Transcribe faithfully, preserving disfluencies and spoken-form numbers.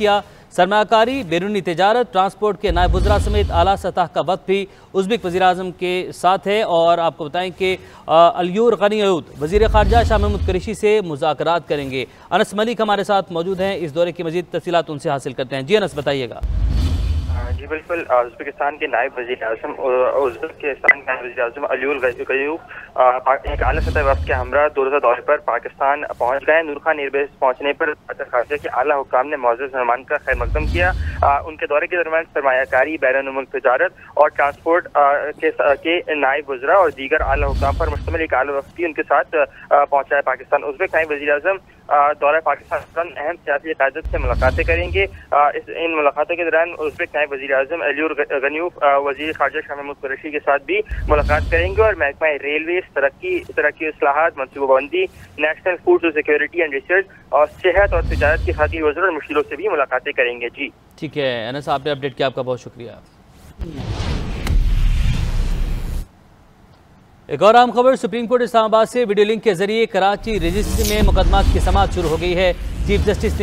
किया। सरमाकारी, बैरूनी तिजारत, ट्रांसपोर्ट के नायब वज़रा समेत आला सतह का वक्त भी उज़्बेक वज़ीर-ए-आज़म के साथ है। और आपको बताएं कि अलियूर गनी अयूद वज़ीर ख़ारजा शाह महमूद कुरैशी से मुज़ाकरात करेंगे। अनस मलिक हमारे साथ मौजूद हैं, इस दौरे की मज़ीद तफ़सीलात उनसे हासिल करते हैं। जी अनस, बताइएगा। जी बिल्कुल, उज़्बेकिस्तान के नायब वज़ीर-ए-आज़म उज़्बेकिस्तान के नायब वज़ीर-ए-आज़म अलियूर गनी अयूद एक आला सतह वक्त के हमरा दो रोज़ा दौरे पर पाकिस्तान पहुंच गए। नूर खान एयरबेस पहुंचने पर खारजा के आला हुक्काम ने मौजूद मेहमान का खैर मकदम किया। आ, उनके दौरे के दरमियान सरमायाकारी, बैरून-मुल्क तिजारत और ट्रांसपोर्ट के, के नायब वज़रा और दीगर आला हुक्काम पर मुश्तमिल एक आला वक्त भी उनके साथ पहुंचा है पाकिस्तान। उज़्बेक नायब वज़ीर-ए-आज़म दौरा पाकिस्तान अहम सियासी क़यादत से मुलाकातें करेंगे। इस इन मुलाकातों के दौरान उज़्बेक नायब वज़ीर-ए-आज़म अलियूर गनी अयूद वज़ीर ख़ारजा शाह महमूद कुरैशी के साथ भी मुलाकात करेंगे और महकमा रेलवे, तरक्की तरक्की इस्लाहात, मनसूबाबंदी, national food security and research और सेहत और तिजारत के खातिर वज़ीर और मुश्किलों से भी मुलाकातें करेंगे। जी ठीक है अनस, आपने अपडेट किया, आपका बहुत शुक्रिया। एक और अहम खबर, सुप्रीम कोर्ट इस्लामाबाद से वीडियो लिंक के जरिए कराची रजिस्ट्री में मुकदमा की समाअत शुरू हो गई है। Chief justice